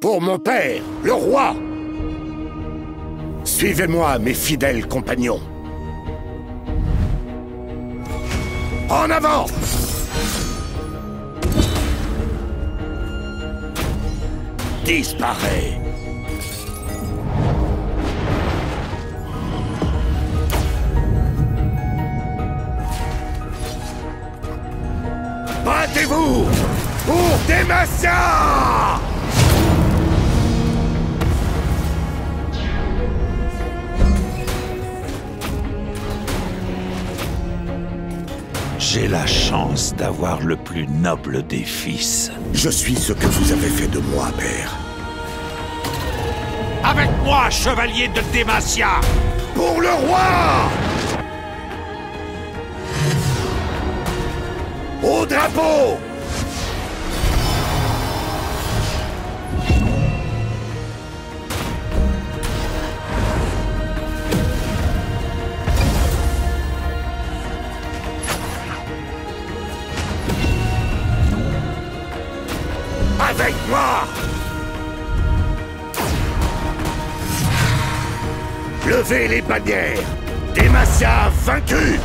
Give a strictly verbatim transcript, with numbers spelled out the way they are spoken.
Pour mon père, le roi! Suivez-moi, mes fidèles compagnons. En avant! Disparaît! Battez-vous pour Demacia! J'ai la chance d'avoir le plus noble des fils. Je suis ce que vous avez fait de moi, père. Avec moi, chevalier de Demacia! Pour le roi! Au drapeau! Avec moi! Levez les bannières! Demacia vaincu!